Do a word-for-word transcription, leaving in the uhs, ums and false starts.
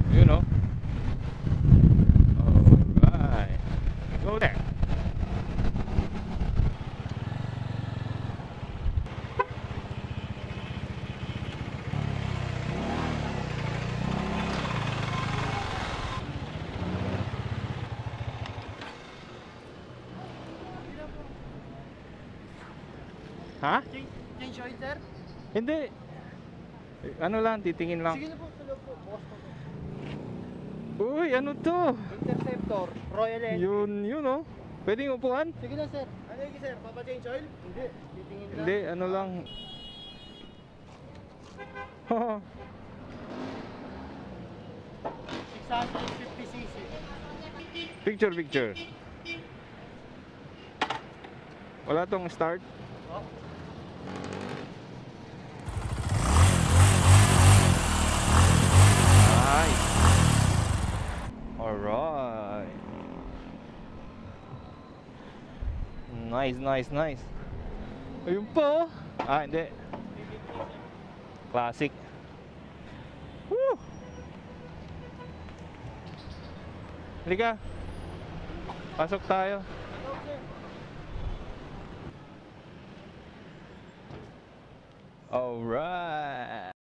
You know. Alright. Go there. Ha? Change oil, sir? Hindi. Ano lang, titingin lang. Sige na po, sa loob po. Bukas po. Uy, ano to? Interceptor, Royal Enfield. Yun, yun oh. Pwedeng upuan? Sige na, sir. Ano yung sir? Papa-change oil? Hindi. Titingin lang. Hindi, ano lang. six hundred fifty c c. Picture, picture. Wala tong start. Oh. Nice. Alright. Nice, nice, nice. Ayun pa oh. Ah, hindi. Classic. Woo! Halika. Pasok tayo. Alright.